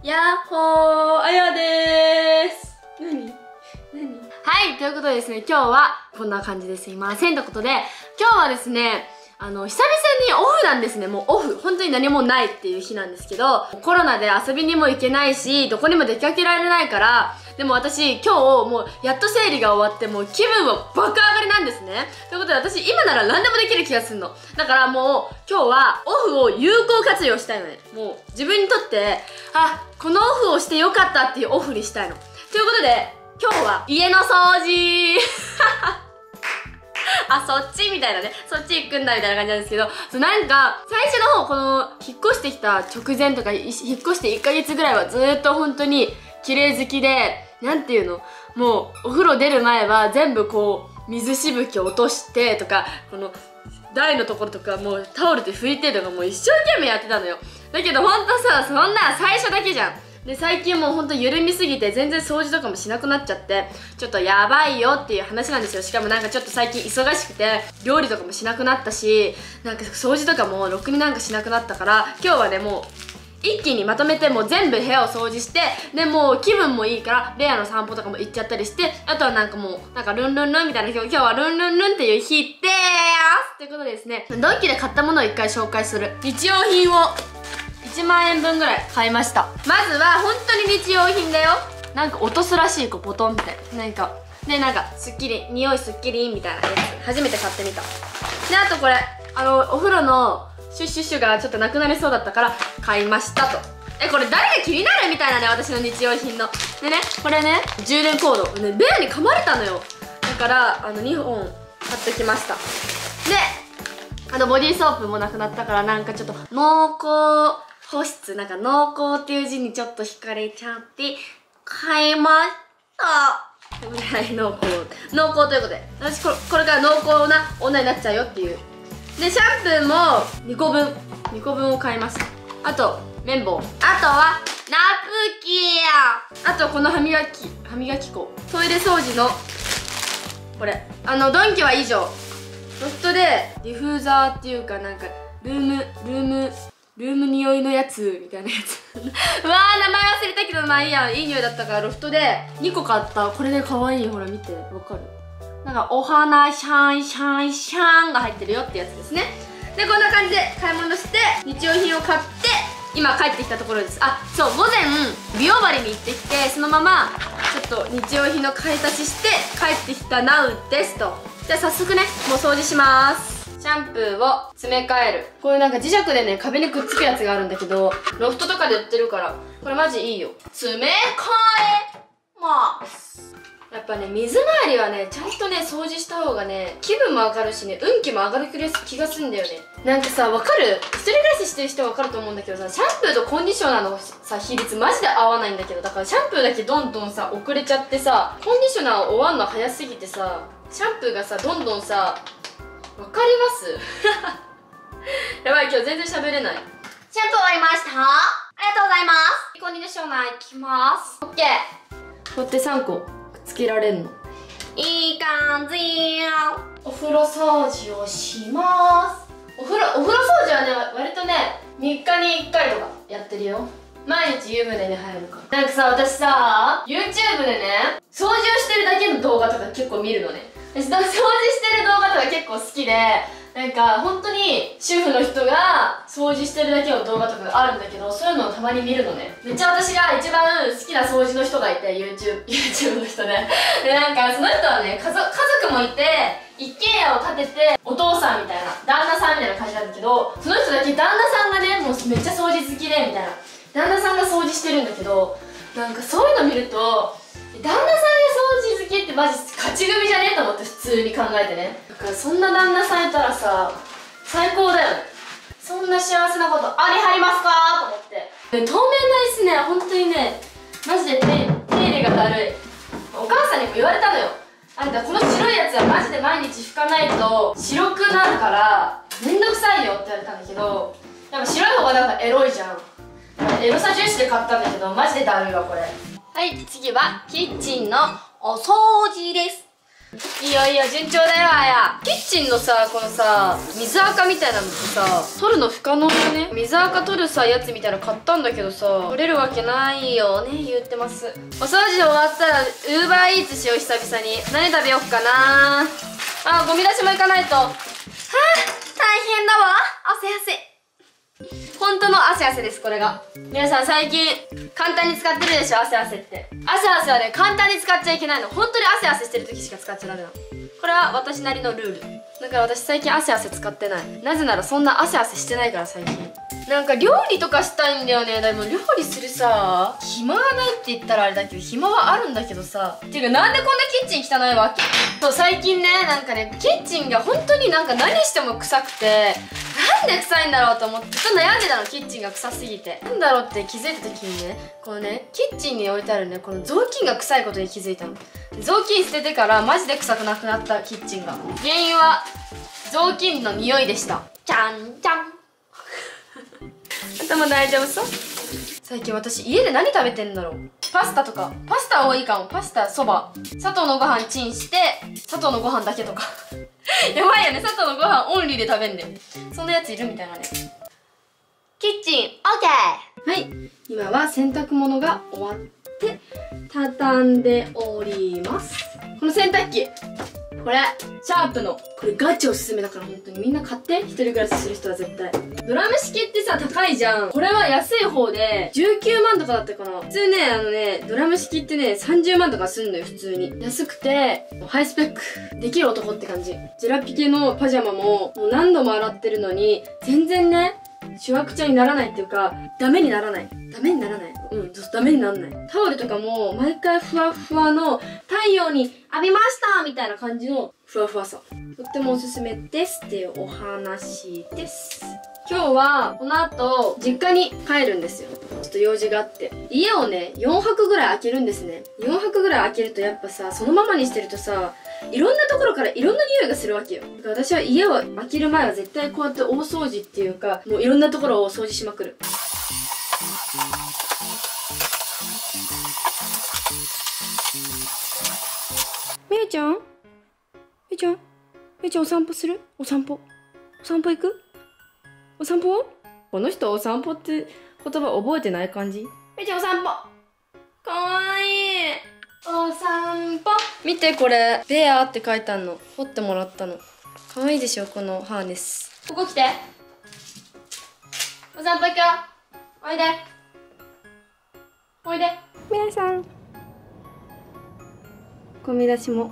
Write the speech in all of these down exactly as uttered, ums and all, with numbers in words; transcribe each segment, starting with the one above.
やっほー、あやでーす。何何はい、ということでですね、今日はこんな感じですいません。ということで、今日はですね、あの、久々にオフなんですね。もうオフ。本当に何もないっていう日なんですけど、コロナで遊びにも行けないし、どこにも出かけられないから、でも私、今日、もう、やっと生理が終わって、もう気分は爆上がりなんですね。ということで、私、今なら何でもできる気がするの。だからもう、今日は、オフを有効活用したいのね。もう、自分にとって、あ、このオフをしてよかったっていうオフにしたいの。ということで、今日は、家の掃除あ、そっちみたいなね。そっち行くんだみたいな感じなんですけど、そうなんか、最初の方、この、引っ越してきた直前とか、引っ越していっかげつぐらいはずーっと本当に、綺麗好きで、なんていうの、もう、お風呂出る前は全部こう、水しぶきを落としてとか、この、台のところとかもうタオルで拭いてとかもう一生懸命やってたのよ。だけどほんとさ、そんな最初だけじゃん。で、最近もうほんと緩みすぎて全然掃除とかもしなくなっちゃって、ちょっとやばいよっていう話なんですよ。しかもなんかちょっと最近忙しくて、料理とかもしなくなったし、なんか掃除とかもろくになんかしなくなったから、今日はね、もう、一気にまとめてもう全部部屋を掃除して、でもう気分もいいからレアの散歩とかも行っちゃったりして、あとはなんかもうなんかルンルンルンみたいな、今日今日はルンルンルンっていう日でーすということでですね、ドンキで買ったものを一回紹介する。日用品をいちまんえんぶんぐらい買いました。まずは本当に日用品だよ。なんか落とすらしい、こうポトンってなんかで、なんかすっきり匂いすっきりみたいなやつ初めて買ってみた。で、あとこれあのお風呂のシュッシュッシュがちょっとなくなりそうだったから買いましたと。え、これ誰が気になるみたいなね、私の日用品の。でね、これね、充電コード。ね、ベアに噛まれたのよ。だから、あの、にほん買ってきました。で、あの、ボディーソープもなくなったから、なんかちょっと、濃厚保湿、なんか濃厚っていう字にちょっと惹かれちゃって、買いました。ぐらい濃厚。濃厚ということで、私これ、これから濃厚な女になっちゃうよっていう。で、シャンプーもにこぶんにこぶんを買いました。あと綿棒、あとはナプキン、あとこの歯磨き歯磨き粉、トイレ掃除のこれ、あのドンキは以上。ロフトでディフューザーっていうか、なんかルームルームルーム匂いのやつみたいなやつうわー、名前忘れたけど、まあいいや、いい匂いだったからロフトでにこ買った。これで可愛い。ほら見て、わかる？なんかお花シャンシャンシャンが入ってるよってやつですね。で、こんな感じで買い物して日用品を買って今帰ってきたところです。あ、そう、午前美容針に行ってきて、そのままちょっと日用品の買い足しして帰ってきたナウですと。じゃあ早速ね、もう掃除します。シャンプーを詰め替える。こういうなんか磁石でね、壁にくっつくやつがあるんだけど、ロフトとかで売ってるからこれマジいいよ。詰め替えます。やっぱね、水回りはね、ちゃんとね、掃除した方がね、気分も上がるしね、運気も上がる気がするんだよね。なんかさ、わかる？一人暮らししてる人はわかると思うんだけどさ、シャンプーとコンディショナーのさ、比率マジで合わないんだけど、だからシャンプーだけどんどんさ、遅れちゃってさ、コンディショナー終わんの早すぎてさ、シャンプーがさ、どんどんさ、わかりますやばい、今日全然喋れない。シャンプー終わりました。ありがとうございます。コンディショナーいきます。オッケー。こうやってさんこつけられるの。いい感じー。お風呂掃除をします。お風呂、お風呂掃除はね、割とね、みっかにいっかいとかやってるよ。毎日湯船に入るから。なんかさ、私さ、YouTube でね、掃除をしてるだけの動画とか結構見るのね。私、掃除してる動画とか結構好きで、なんか本当に主婦の人が掃除してるだけの動画とかがあるんだけど、そういうのをたまに見るのね。めっちゃ私が一番好きな掃除の人がいて、 YouTube, YouTube の人でで、なんかその人はね、家族、家族もいて、一軒家を建ててお父さんみたいな、旦那さんみたいな感じなんだけど、その人だけ旦那さんがね、もうめっちゃ掃除好きでみたいな、旦那さんが掃除してるんだけど、なんかそういうの見ると、旦那さんが掃除好きってマジ勝ち組じゃねえと思って、普通に考えてね。だからそんな旦那さんいたらさ、最高だよね。そんな幸せなことありはりますかと思って。で、透明な椅子ね、本当にね、マジで手入れがだるい。お母さんにも言われたのよ。あんたこの白いやつはマジで毎日拭かないと白くなるからめんどくさいよって言われたんだけど、やっぱ白い方がなんかエロいじゃん。エロさ重視で買ったんだけど、マジでだるいわこれ。はい、次はキッチンのお掃除です。 いいよいいよ、順調だよ。あやキッチンのさ、このさ水垢みたいなのってさ取るの不可能よね。水垢取るさやつみたいなの買ったんだけどさ、取れるわけないよね、言ってます。お掃除終わったらウーバーイーツしよう。久々に何食べよっかな。あ、ゴミ出しも行かないと。はあ、大変だわ。汗汗。本当の汗汗です、これが。皆さん最近簡単に使ってるでしょ、汗汗って。汗汗はね、簡単に使っちゃいけないの。本当に汗汗してる時しか使っちゃダメなの。これは私なりのルールだから。私最近汗汗使ってない。なぜならそんな汗汗してないから。最近なんか料理とかしたいんだよね。でも料理するさ暇がないって言ったらあれだけど、暇はあるんだけどさ。っていうか、なんでこんなキッチン汚いわけ。そう、最近ね、なんかね、キッチンが本当になんか何しても臭くて、なんで臭いんだろうと思ってちょっと悩んでたの。キッチンが臭すぎてなんだろうって気づいた時にね、このねキッチンに置いてあるねこの雑巾が臭いことに気づいたの。雑巾捨ててからマジで臭くなくなった。キッチンが原因は雑巾の匂いでした。じゃんじゃん頭大丈夫そう。最近私家で何食べてんだろう。パスタとか。パスタ多いかも。パスタ、そば、砂糖のご飯チンして砂糖のご飯だけとかやばいよね、砂糖のご飯オンリーで食べんで。そんなやついるみたいなね。キッチン オーケー。 はい、今は洗濯物が終わって畳んでおります。この洗濯機、これシャープのこれガチおすすめだから、本当にみんな買って。一人暮らしする人は絶対。ドラム式ってさ高いじゃん。これは安い方でじゅうきゅうまんとかだったかな。普通ね、あのねドラム式ってねさんじゅうまんとかすんのよ、普通に。安くてハイスペックできる男って感じ。ジェラピケのパジャマももう何度も洗ってるのに全然ねシュワクチャにならないっていうか、ダメにならない。ダメにならない。うん、ダメにならない。タオルとかも毎回ふわふわの太陽に浴びましたみたいな感じのふわふわさ。とってもおすすめですっていうお話です。今日はこの後実家に帰るんですよ。ちょっと用事があって。家をねよんはくぐらい開けるんですね。よんはくぐらい開けるとやっぱさ、そのままにしてるとさ、いろんなところからいろんな匂いがするわけよ。だから私は家を開ける前は絶対こうやって大掃除っていうか、もういろんなところを掃除しまくる。みゆちゃんみゆちゃんみゆちゃんお散歩する？お散歩お散歩行く？お散歩？この人お散歩って言葉覚えてない感じ？みゆちゃんお散歩かわいい。お散歩見て、これベアって書いてあるの。彫ってもらったの。かわいいでしょ、このハーネス。ここ来て。お散歩行くよ。おいでおいで。皆さんゴミ出しも。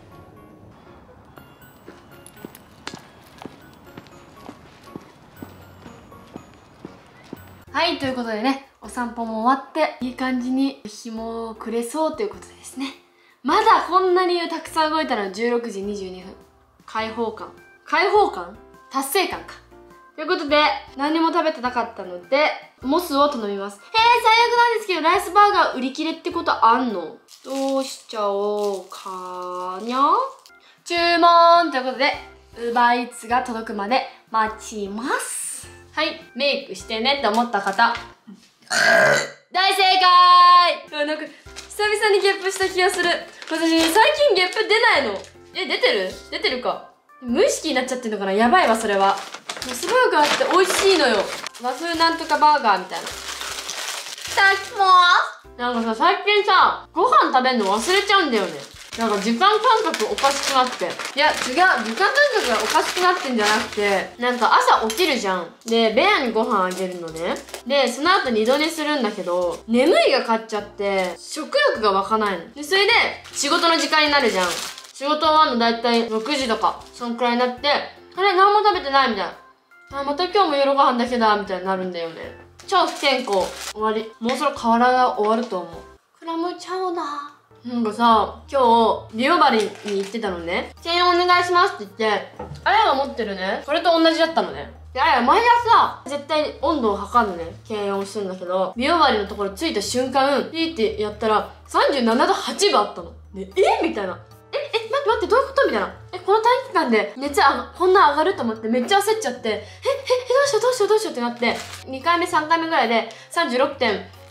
はい、ということでね、お散歩も終わっていい感じに日も暮れそうということでですね、まだこんなにたくさん動いたのじゅうろくじにじゅうにふん。開放感開放感達成感か。ということで何も食べてなかったのでモスを頼みます。へえ、最悪なんですけど、ライスバーガー売り切れってことあんの？どうしちゃおうかにゃ。注文ということでウーバーイーツが届くまで待ちます。はい、メイクしてねって思った方大正解。なんか久々にゲップした気がする。私最近ゲップ出ないの。え、出てる出てるか。無意識になっちゃってんのかな。やばいわそれは。モスバーガーって美味しいのよ。和風なんとかバーガーみたいな。いただきます。なんかさ、最近さご飯食べるの忘れちゃうんだよね。なんか時間感覚おかしくなって。いや違う、時間感覚がおかしくなってんじゃなくて、なんか朝起きるじゃん。でベアにご飯あげるのね。でその後二度寝するんだけど、眠いが勝っちゃって食欲が湧かないので、それで仕事の時間になるじゃん。仕事終わるのだいたいろくじとかそんくらいになって、あれ何も食べてないみたいな。あ、また今日も夜ご飯だけだみたいになるんだよね。超不健康。終わり。もうそろ河原が終わると思う。クラムチャウダー。なんかさ、今日美容針に行ってたのね。検温お願いしますって言って、あやが持ってるねこれと同じだったのね。であや毎朝絶対温度を測るのね。検温するんだけど、美容針のところついた瞬間ピーってやったらさんじゅうななどはちぶあったの。でえみたいな。ええ待って待ってどういうことみたいな。えこの短期間で熱あこんな上がると思ってめっちゃ焦っちゃって、えええどうしようどうしようどうしようってなって、にかいめさんかいめぐらいで さんじゅうろくてん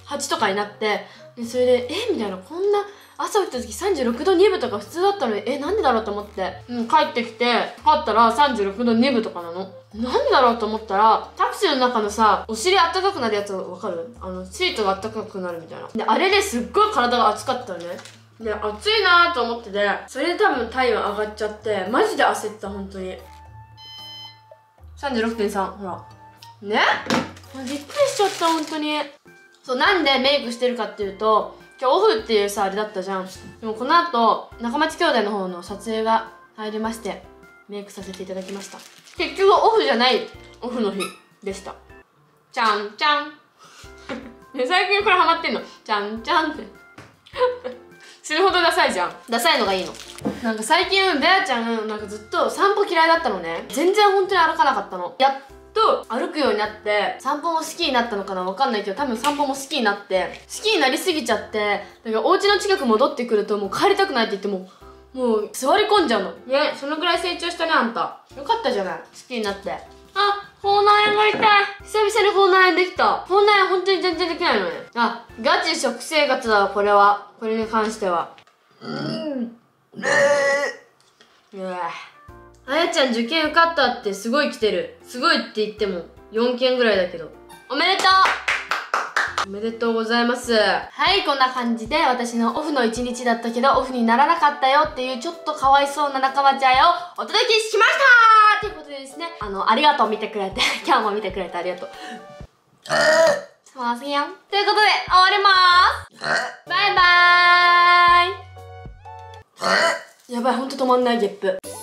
はちとかになって、でそれでえみたいな、こんな朝起きた時さんじゅうろくどにぶとか普通だったのに、えなんでだろうと思って、うん、帰ってきて測ったらさんじゅうろくどにぶとかなの。なんでだろうと思ったら、タクシーの中のさ、お尻あったかくなるやつわかる？あのシートがあったかくなるみたいな。であれですっごい体が熱かったのね。で暑いなーと思ってて、それで多分体温上がっちゃって、マジで焦ってた。本当に さんじゅうろくてんさん ほらね、びっくりしちゃった。本当に。そう、なんでメイクしてるかっていうと、今日オフっていうさあれだったじゃん。でもこの後中町兄弟の方の撮影が入りまして、メイクさせていただきました。結局オフじゃないオフの日でした。ちゃんちゃん最近これハマってんの、ちゃんちゃんって死ぬほどダサいじゃん。ダサいのがいいの。なんか最近ベアちゃんなんかずっと散歩嫌いだったのね。全然本当に歩かなかったの。やっと歩くようになって、散歩も好きになったのかな、わかんないけど、多分散歩も好きになって好きになりすぎちゃって、だからお家の近く戻ってくるともう帰りたくないって言ってももう座り込んじゃうのね。そのぐらい成長したねあんた。よかったじゃない、好きになって。あ、口内炎が痛い。久々に口内炎できた。口内炎本当に全然できないのね。あ、ガチ食生活だわこれは。これに関してはうーんうわ、あやちゃん受験受かったってすごい来てる。すごいって言ってもよんけんぐらいだけど、おめでとうおめでとうございます。はい、こんな感じで私のオフの一日だったけどオフにならなかったよっていうちょっとかわいそうな仲間ちゃんをお届けしましたということでですね、あのありがとう見てくれて今日も見てくれてありがとうすいません。ということで終わりまーす。バイバーイ。やばい、ほんと止まんないゲップ。